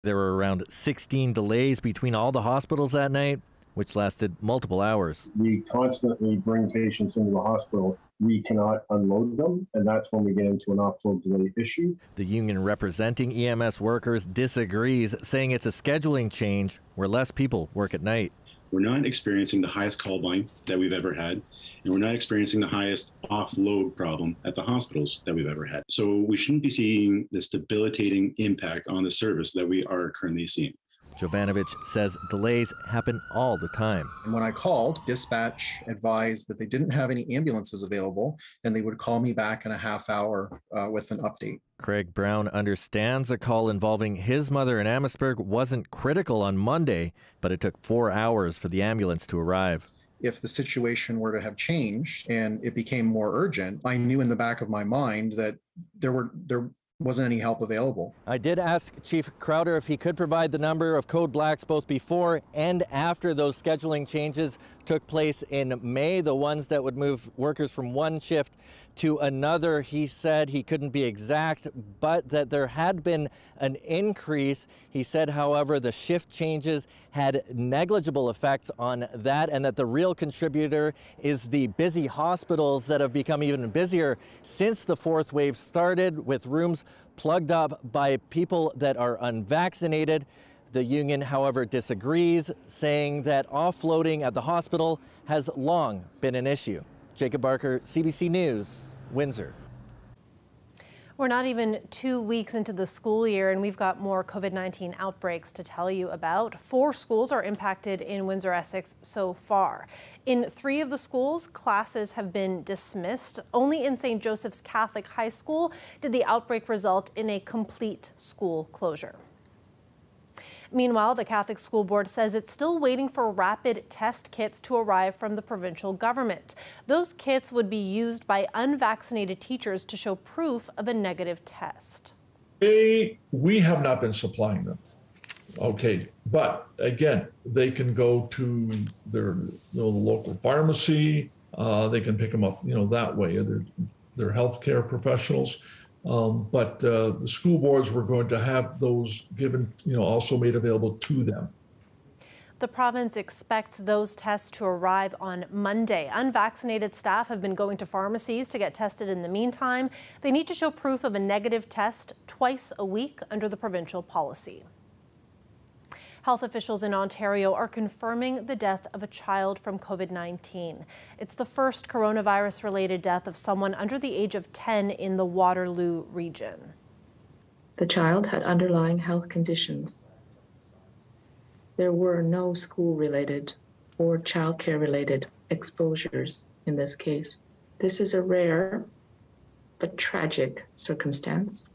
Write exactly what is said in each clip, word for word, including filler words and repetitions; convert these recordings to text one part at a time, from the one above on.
There were around sixteen delays between all the hospitals that night, which lasted multiple hours. We constantly bring patients into the hospital. We cannot unload them, and that's when we get into an offload delay issue. The union representing E M S workers disagrees, saying it's a scheduling change where less people work at night. We're not experiencing the highest call volume that we've ever had, and we're not experiencing the highest offload problem at the hospitals that we've ever had. So we shouldn't be seeing this debilitating impact on the service that we are currently seeing. Jovanovich says delays happen all the time. And when I called, dispatch advised that they didn't have any ambulances available, and they would call me back in a half hour uh, with an update. Craig Brown understands a call involving his mother in Amherstburg wasn't critical on Monday, but it took four hours for the ambulance to arrive. If the situation were to have changed and it became more urgent, I knew in the back of my mind that there were there wasn't any help available. I did ask Chief Crowder if he could provide the number of code blacks both before and after those scheduling changes took place in May, the ones that would move workers from one shift to another. He said he couldn't be exact, but that there had been an increase. He said, however, the shift changes had negligible effects on that, and that the real contributor is the busy hospitals that have become even busier since the fourth wave started, with rooms plugged up by people that are unvaccinated. The union, however, disagrees, saying that offloading at the hospital has long been an issue. Jacob Barker, C B C News, Windsor. We're not even two weeks into the school year, and we've got more COVID nineteen outbreaks to tell you about. Four schools are impacted in Windsor, Essex so far. In three of the schools, classes have been dismissed. Only in Saint Joseph's Catholic High School did the outbreak result in a complete school closure. Meanwhile, the Catholic School Board says it's still waiting for rapid test kits to arrive from the provincial government. Those kits would be used by unvaccinated teachers to show proof of a negative test. They, we have not been supplying them. Okay, but again, they can go to their you know, local pharmacy. Uh, they can pick them up, you know, that way. They're, they're healthcare professionals. Um, but uh, the school boards were going to have those given, you know, also made available to them. The province expects those tests to arrive on Monday. Unvaccinated staff have been going to pharmacies to get tested in the meantime. They need to show proof of a negative test twice a week under the provincial policy. Health officials in Ontario are confirming the death of a child from COVID nineteen. It's the first coronavirus-related death of someone under the age of ten in the Waterloo region. The child had underlying health conditions. There were no school-related or childcare-related exposures in this case. This is a rare but tragic circumstance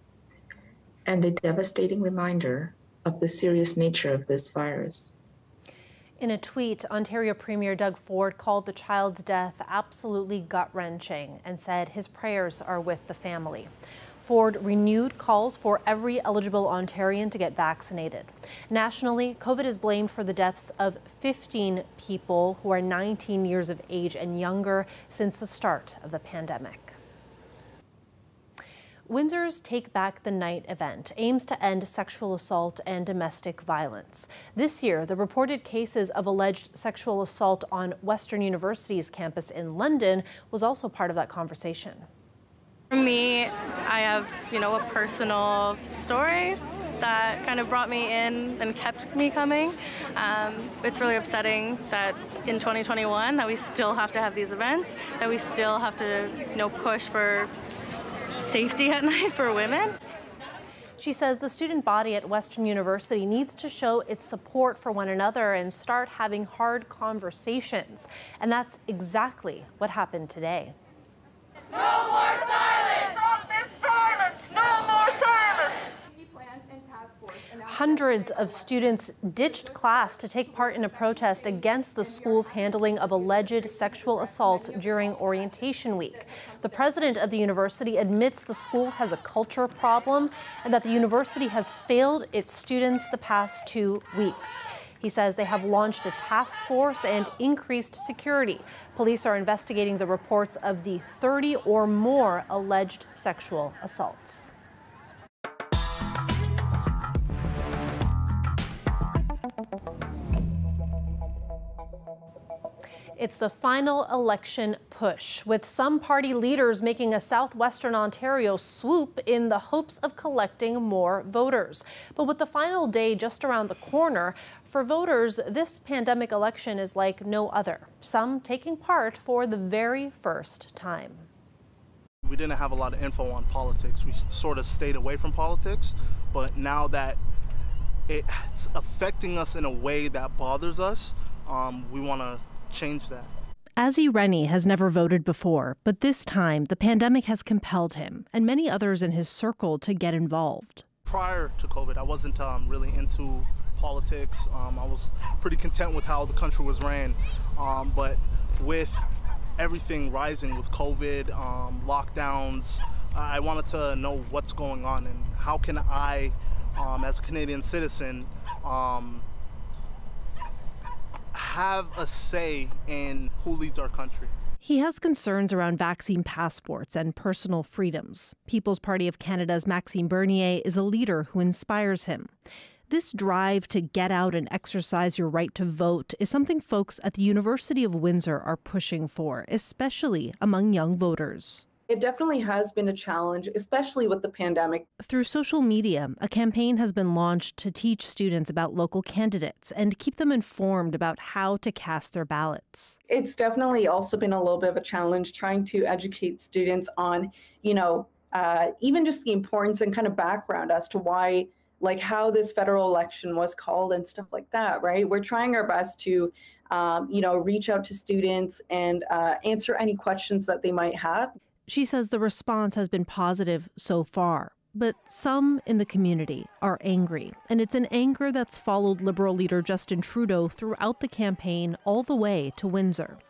and a devastating reminder of the serious nature of this virus. In a tweet, Ontario Premier Doug Ford called the child's death absolutely gut-wrenching and said his prayers are with the family. Ford renewed calls for every eligible Ontarian to get vaccinated. Nationally, COVID is blamed for the deaths of fifteen people who are nineteen years of age and younger since the start of the pandemic. Windsor's Take Back the Night event aims to end sexual assault and domestic violence. This year, the reported cases of alleged sexual assault on Western University's campus in London was also part of that conversation. For me, I have, you know, a personal story that kind of brought me in and kept me coming. Um, it's really upsetting that in twenty twenty-one that we still have to have these events, that we still have to, you know, push for safety at night for women. She says the student body at Western University needs to show its support for one another and start having hard conversations. And that's exactly what happened today. No more silence! Stop this violence! No more silence! Hundreds of students ditched class to take part in a protest against the school's handling of alleged sexual assault during orientation week. The president of the university admits the school has a culture problem and that the university has failed its students the past two weeks. He says they have launched a task force and increased security. Police are investigating the reports of the thirty or more alleged sexual assaults. It's the final election push, with some party leaders making a southwestern Ontario swoop in the hopes of collecting more voters. But with the final day just around the corner, for voters, this pandemic election is like no other, some taking part for the very first time. We didn't have a lot of info on politics. We sort of stayed away from politics, but now that it's affecting us in a way that bothers us, um, we want to change that. Azzy Rennie has never voted before, but this time the pandemic has compelled him and many others in his circle to get involved. Prior to COVID, I wasn't um, really into politics. Um, I was pretty content with how the country was ran, um, but with everything rising with COVID, um, lockdowns, I wanted to know what's going on and how can I, um, as a Canadian citizen, um, have a say in who leads our country. He has concerns around vaccine passports and personal freedoms. People's Party of Canada's Maxime Bernier is a leader who inspires him. This drive to get out and exercise your right to vote is something folks at the University of Windsor are pushing for, especially among young voters. It definitely has been a challenge, especially with the pandemic. Through social media, a campaign has been launched to teach students about local candidates and keep them informed about how to cast their ballots. It's definitely also been a little bit of a challenge trying to educate students on, you know, uh, even just the importance and kind of background as to why, like how this federal election was called and stuff like that, right? We're trying our best to, um, you know, reach out to students and uh, answer any questions that they might have. She says the response has been positive so far, but some in the community are angry. And it's an anger that's followed Liberal leader Justin Trudeau throughout the campaign all the way to Windsor.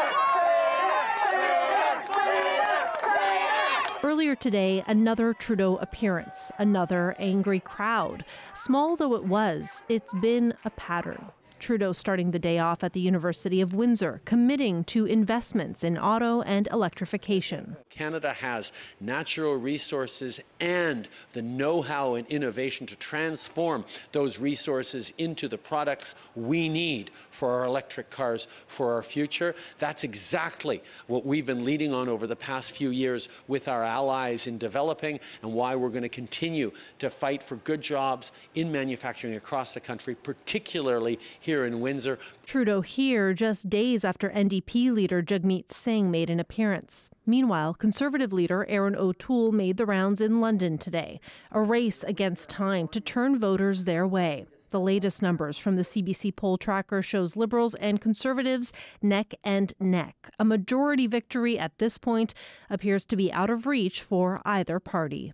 Earlier today, another Trudeau appearance, another angry crowd. Small though it was, it's been a pattern. Trudeau starting the day off at the University of Windsor, committing to investments in auto and electrification. Canada has natural resources and the know-how and innovation to transform those resources into the products we need for our electric cars, for our future. That's exactly what we've been leading on over the past few years with our allies in developing, and why we're going to continue to fight for good jobs in manufacturing across the country, particularly here in Windsor. Trudeau here just days after N D P leader Jagmeet Singh made an appearance. Meanwhile, Conservative leader Aaron O'Toole made the rounds in London today, a race against time to turn voters their way. The latest numbers from the C B C poll tracker shows Liberals and Conservatives neck and neck. A majority victory at this point appears to be out of reach for either party.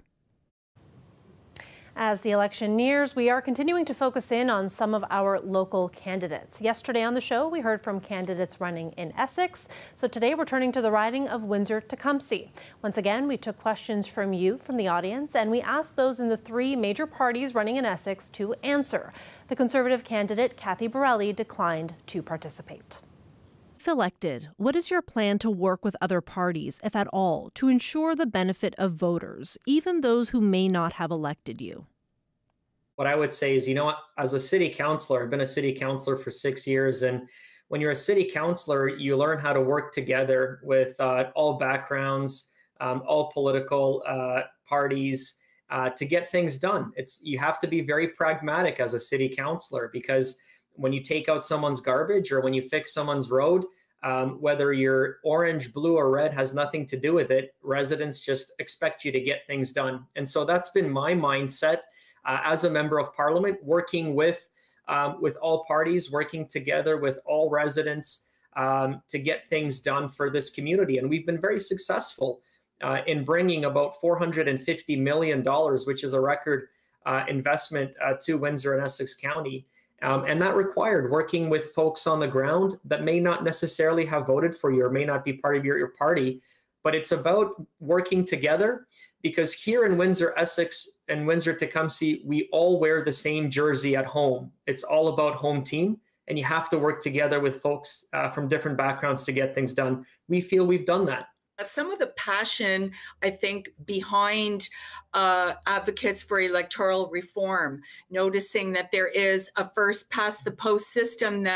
As the election nears, we are continuing to focus in on some of our local candidates. Yesterday on the show, we heard from candidates running in Essex. So today we're turning to the riding of Windsor-Tecumseh. Once again, we took questions from you, from the audience, and we asked those in the three major parties running in Essex to answer. The Conservative candidate, Cathy Borelli, declined to participate. If elected, what is your plan to work with other parties, if at all, to ensure the benefit of voters, even those who may not have elected you? What I would say is, you know what, as a city councilor, I've been a city councilor for six years. And when you're a city councilor, you learn how to work together with uh, all backgrounds, um, all political uh, parties uh, to get things done. It's, you have to be very pragmatic as a city councilor, because when you take out someone's garbage or when you fix someone's road, um, whether you're orange, blue, or red has nothing to do with it. Residents just expect you to get things done. And so that's been my mindset uh, as a member of parliament, working with, um, with all parties, working together with all residents um, to get things done for this community. And we've been very successful uh, in bringing about four hundred fifty million dollars, which is a record uh, investment uh, to Windsor and Essex County. Um, and that required working with folks on the ground that may not necessarily have voted for you or may not be part of your, your party, but it's about working together, because here in Windsor, Essex and Windsor-Tecumseh, we all wear the same jersey at home. It's all about home team, and you have to work together with folks uh, from different backgrounds to get things done. We feel we've done that. Some of the passion, I think, behind uh, advocates for electoral reform, noticing that there is a first past the post system that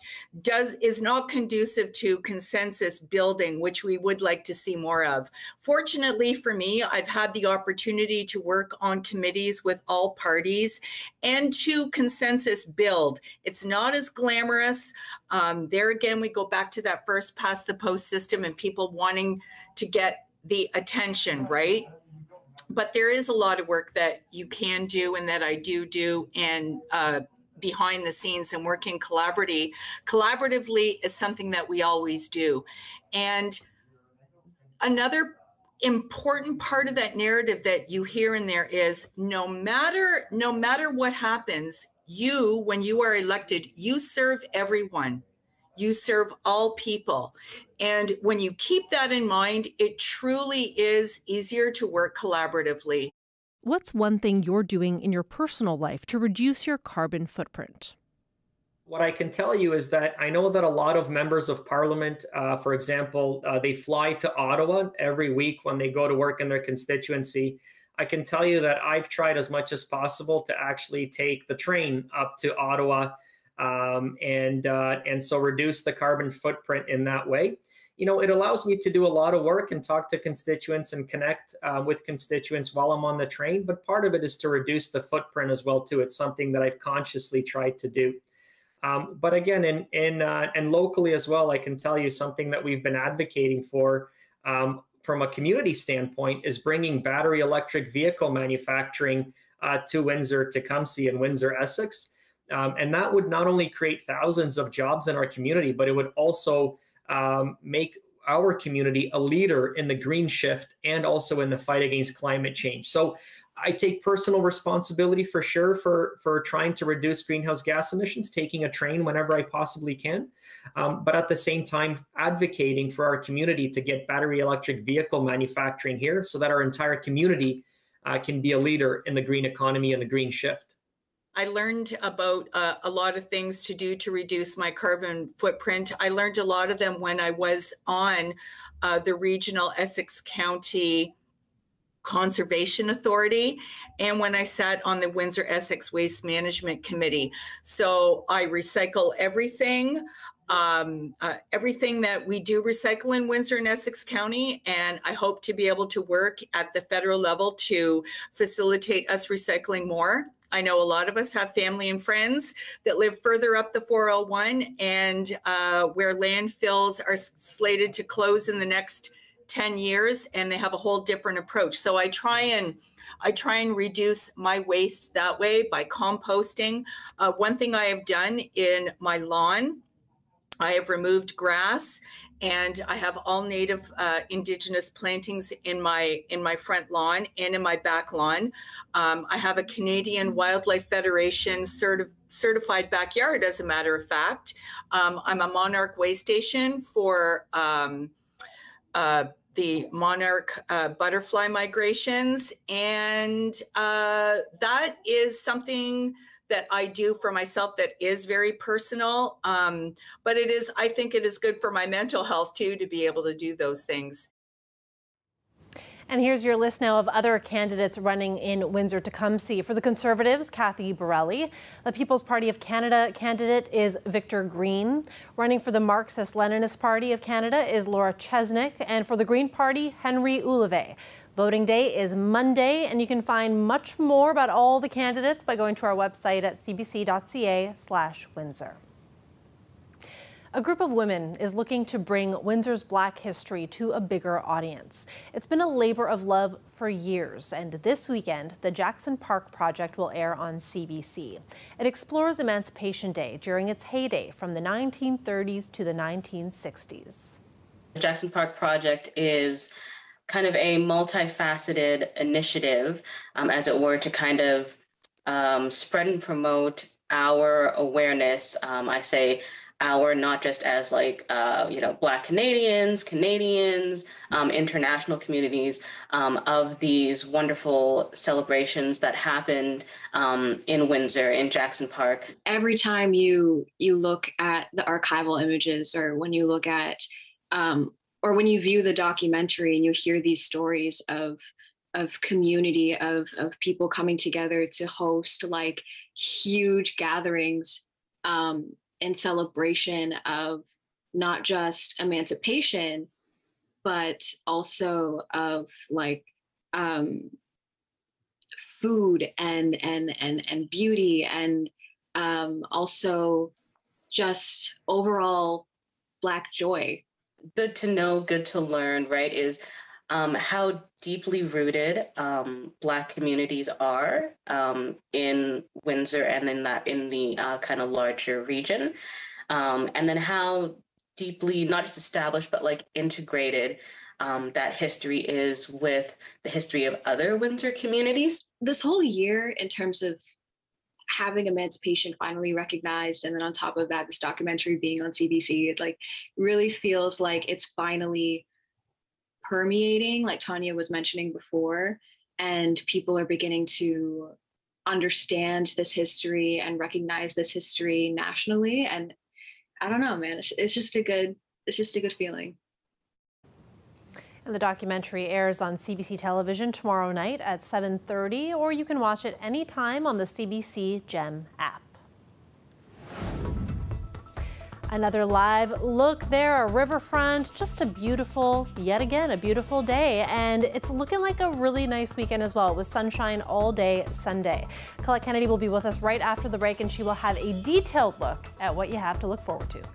does is not conducive to consensus building, which we would like to see more of. Fortunately for me, I've had the opportunity to work on committees with all parties and to consensus build. It's not as glamorous. Um, there again, we go back to that first past the post system and people wanting to get the attention, right? But there is a lot of work that you can do and that I do do and uh, behind the scenes and working collaboratively. Collaboratively is something that we always do. And another important part of that narrative that you hear in there is no matter, no matter what happens, you, when you are elected, you serve everyone. You serve all people. And when you keep that in mind, it truly is easier to work collaboratively. What's one thing you're doing in your personal life to reduce your carbon footprint? What I can tell you is that I know that a lot of members of parliament, uh, for example, uh, they fly to Ottawa every week when they go to work in their constituency. I can tell you that I've tried as much as possible to actually take the train up to Ottawa um, and uh, and so reduce the carbon footprint in that way. You know, it allows me to do a lot of work and talk to constituents and connect uh, with constituents while I'm on the train. But part of it is to reduce the footprint as well, too. It's something that I've consciously tried to do. Um, but again, in, in uh, and locally as well, I can tell you something that we've been advocating for um, from a community standpoint is bringing battery electric vehicle manufacturing uh, to Windsor, Tecumseh, and Windsor, Essex. Um, and that would not only create thousands of jobs in our community, but it would also um, make our community a leader in the green shift and also in the fight against climate change. So I take personal responsibility for sure for, for trying to reduce greenhouse gas emissions, taking a train whenever I possibly can, um, but at the same time advocating for our community to get battery electric vehicle manufacturing here so that our entire community uh, can be a leader in the green economy and the green shift. I learned about uh, a lot of things to do to reduce my carbon footprint. I learned a lot of them when I was on uh, the regional Essex County Conservation Authority and when I sat on the Windsor Essex Waste Management Committee. So I recycle everything, um, uh, everything that we do recycle in Windsor and Essex County, and I hope to be able to work at the federal level to facilitate us recycling more. I know a lot of us have family and friends that live further up the four oh one and uh, where landfills are slated to close in the next ten years, and they have a whole different approach. So I try and I try and reduce my waste that way by composting. Uh, one thing I have done in my lawn, I have removed grass and I have all native uh, indigenous plantings in my in my front lawn and in my back lawn. Um, I have a Canadian Wildlife Federation certi- certified backyard, as a matter of fact. Um, I'm a monarch way station for um, uh, the monarch uh, butterfly migrations. And uh, that is something that I do for myself that is very personal. Um, but it is, I think it is good for my mental health too, to be able to do those things. And here's your list now of other candidates running in Windsor Tecumseh. For the Conservatives, Kathy Borelli. The People's Party of Canada candidate is Victor Green. Running for the Marxist-Leninist Party of Canada is Laura Chesnick. And for the Green Party, Henry Ouleve. Voting day is Monday, and you can find much more about all the candidates by going to our website at c b c dot c a slash Windsor. A group of women is looking to bring Windsor's Black history to a bigger audience. It's been a labor of love for years, and this weekend, the Jackson Park Project will air on C B C. It explores Emancipation Day during its heyday from the nineteen thirties to the nineteen sixties. The Jackson Park Project is kind of a multifaceted initiative, um, as it were, to kind of um, spread and promote our awareness. Um, I say our, not just as like, uh, you know, Black Canadians, Canadians, um, international communities, um, of these wonderful celebrations that happened um, in Windsor, in Jackson Park. Every time you you look at the archival images, or when you look at um, or when you view the documentary and you hear these stories of of community, of of people coming together to host like huge gatherings, um, in celebration of not just emancipation, but also of like um, food and and and and beauty, and um, also just overall Black joy. Good to know, good to learn, right, is um, how deeply rooted um, Black communities are um, in Windsor and in that in the uh, kind of larger region, um, and then how deeply not just established but like integrated um, that history is with the history of other Windsor communities. This whole year, in terms of having emancipation finally recognized, and then on top of that, this documentary being on C B C, it like really feels like it's finally permeating, like Tanya was mentioning before, and people are beginning to understand this history and recognize this history nationally. And I don't know, man, it's just a good, it's just a good feeling. And the documentary airs on C B C television tomorrow night at seven thirty, or you can watch it anytime on the C B C Gem app. Another live look there, a riverfront, just a beautiful, yet again, a beautiful day. And it's looking like a really nice weekend as well, with sunshine all day Sunday. Colette Kennedy will be with us right after the break, and she will have a detailed look at what you have to look forward to.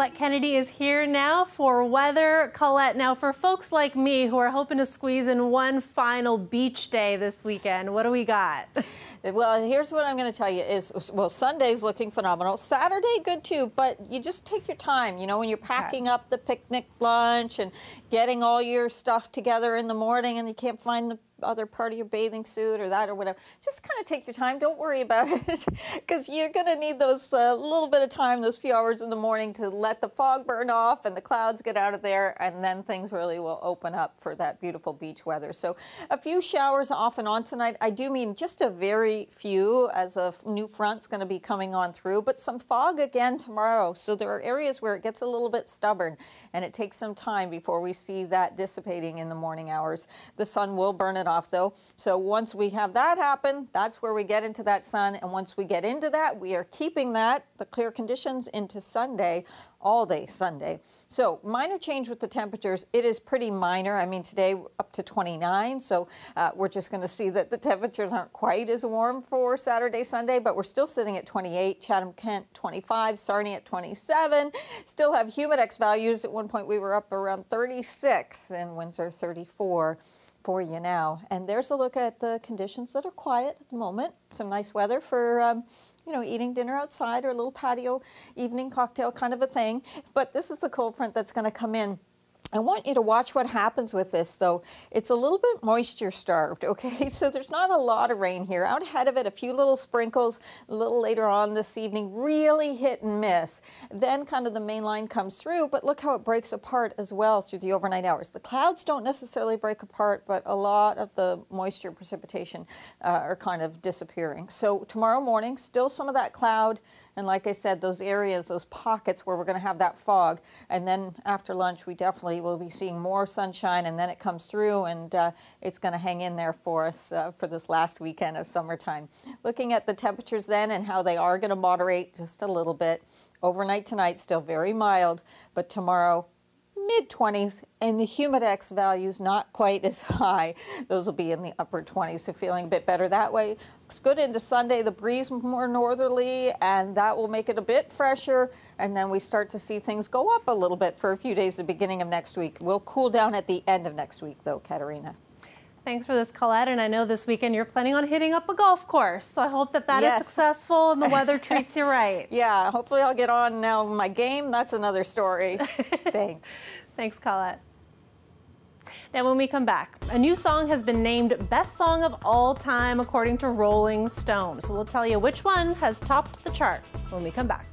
Colette Kennedy is here now for weather. Colette, now for folks like me who are hoping to squeeze in one final beach day this weekend, what do we got? Well, here's what I'm going to tell you is, well, Sunday's looking phenomenal. Saturday, good too, but you just take your time. You know, when you're packing okay. up the picnic lunch and getting all your stuff together in the morning and you can't find the other part of your bathing suit or that or whatever, just kind of take your time. Don't worry about it because you're going to need those uh, little bit of time, those few hours in the morning to let the fog burn off and the clouds get out of there, and then things really will open up for that beautiful beach weather. So a few showers off and on tonight. I do mean just a very few, as a new front's going to be coming on through, but some fog again tomorrow. So there are areas where it gets a little bit stubborn and it takes some time before we see that dissipating in the morning hours. The sun will burn it off though. So once we have that happen, that's where we get into that sun. And once we get into that, we are keeping that, the clear conditions, into Sunday, all day Sunday. So minor change with the temperatures. It is pretty minor. I mean, today up to twenty-nine. So uh, we're just going to see that the temperatures aren't quite as warm for Saturday, Sunday, but we're still sitting at twenty-eight, Chatham-Kent twenty-five, Sarnia at twenty-seven. Still have humidex values. At one point we were up around thirty-six, and Windsor thirty-four. For you now. And there's a look at the conditions that are quiet at the moment. Some nice weather for, um, you know, eating dinner outside or a little patio evening cocktail kind of a thing. But this is the cold front that's going to come in. I want you to watch what happens with this, though. It's a little bit moisture starved, okay? So there's not a lot of rain here. Out ahead of it, a few little sprinkles a little later on this evening, really hit and miss. Then kind of the main line comes through, but look how it breaks apart as well through the overnight hours. The clouds don't necessarily break apart, but a lot of the moisture precipitation uh, are kind of disappearing. So tomorrow morning, still some of that cloud. And like I said, those areas, those pockets where we're going to have that fog. And then after lunch, we definitely will be seeing more sunshine, and then it comes through, and uh, it's going to hang in there for us uh, for this last weekend of summertime. Looking at the temperatures then and how they are going to moderate just a little bit. Overnight tonight, still very mild, but tomorrow, mid twenties, and the humidex values not quite as high. Those will be in the upper twenties, so feeling a bit better that way. Looks good into Sunday, the breeze more northerly, and that will make it a bit fresher, and then we start to see things go up a little bit for a few days at the beginning of next week. We'll cool down at the end of next week, though, Katerina. Thanks for this, Colette, and I know this weekend you're planning on hitting up a golf course, so I hope that that yes. is successful and the weather treats you right. Yeah, hopefully I'll get on now my game. That's another story. Thanks. Thanks, Colette. Now, when we come back, a new song has been named Best Song of All Time according to Rolling Stone. So we'll tell you which one has topped the chart when we come back.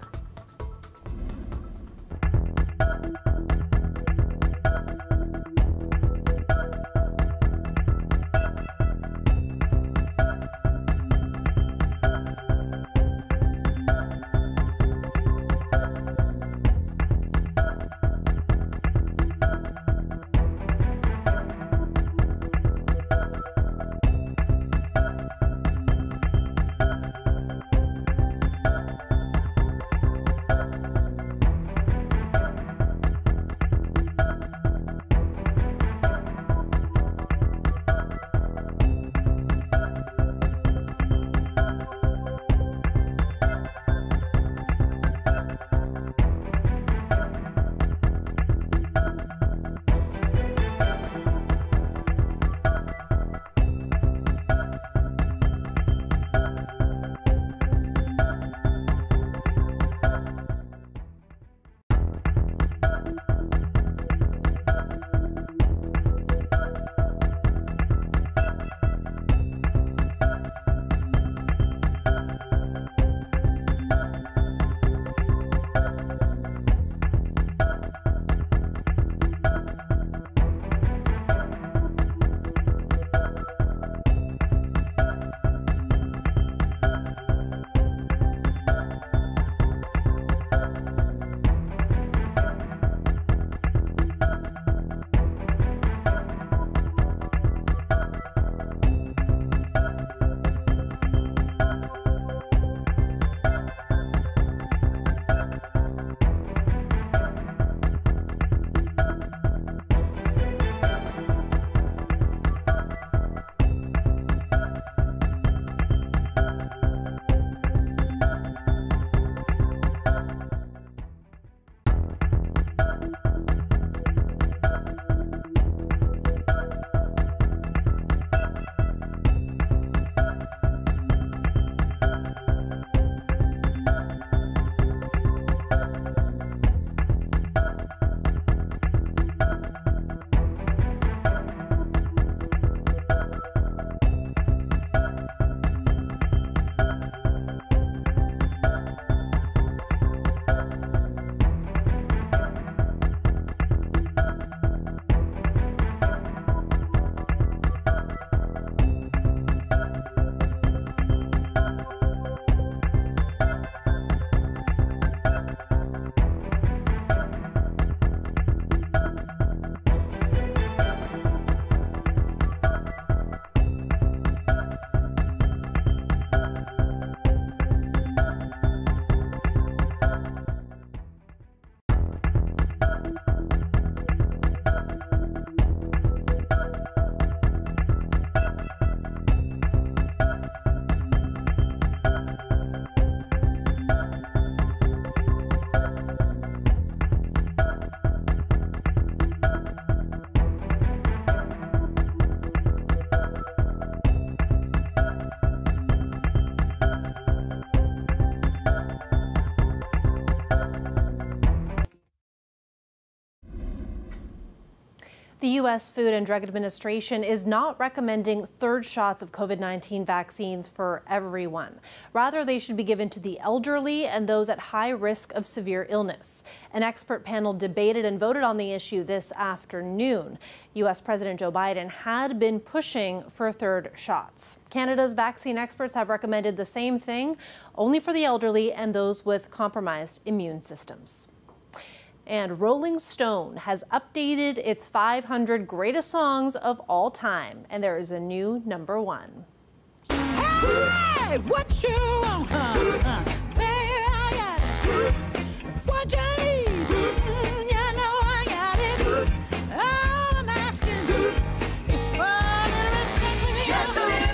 The U S Food and Drug Administration is not recommending third shots of COVID nineteen vaccines for everyone. Rather, they should be given to the elderly and those at high risk of severe illness. An expert panel debated and voted on the issue this afternoon. U S President Joe Biden had been pushing for third shots. Canada's vaccine experts have recommended the same thing, only for the elderly and those with compromised immune systems. And Rolling Stone has updated its five hundred greatest songs of all time, and there is a new number one. Hey, what you want, huh? huh? Baby, I got it. What you need? Mm, you know I got it. All I'm asking is for a little respect. Just a little.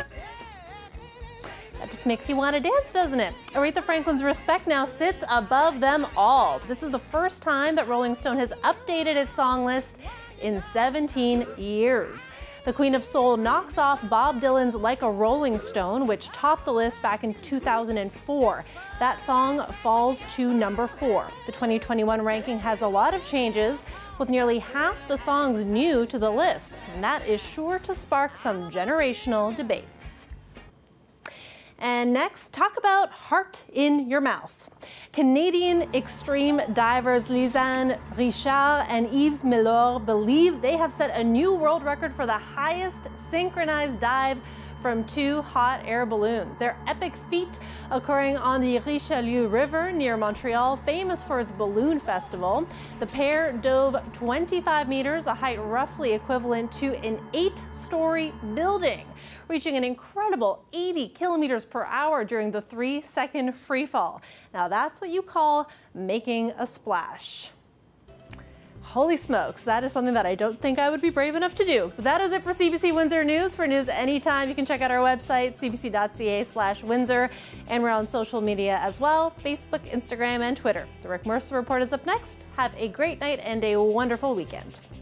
That just makes you want to dance, doesn't it? Aretha Franklin's Respect now sits above them all. This is the first time that Rolling Stone has updated its song list in seventeen years. The Queen of Soul knocks off Bob Dylan's Like a Rolling Stone, which topped the list back in two thousand four. That song falls to number four. The twenty twenty-one ranking has a lot of changes, with nearly half the songs new to the list, and that is sure to spark some generational debates. And next, talk about heart in your mouth. Canadian extreme divers Lisanne Richard and Yves Milor believe they have set a new world record for the highest synchronized dive from two hot air balloons. Their epic feat occurring on the Richelieu River near Montreal, famous for its balloon festival. The pair dove twenty-five meters, a height roughly equivalent to an eight-story building, reaching an incredible eighty kilometers per hour during the three-second free fall. Now that's what you call making a splash. Holy smokes, that is something that I don't think I would be brave enough to do. But that is it for C B C Windsor News. For news anytime, you can check out our website, c b c dot c a slash Windsor, and we're on social media as well, Facebook, Instagram, and Twitter. The Rick Mercer Report is up next. Have a great night and a wonderful weekend.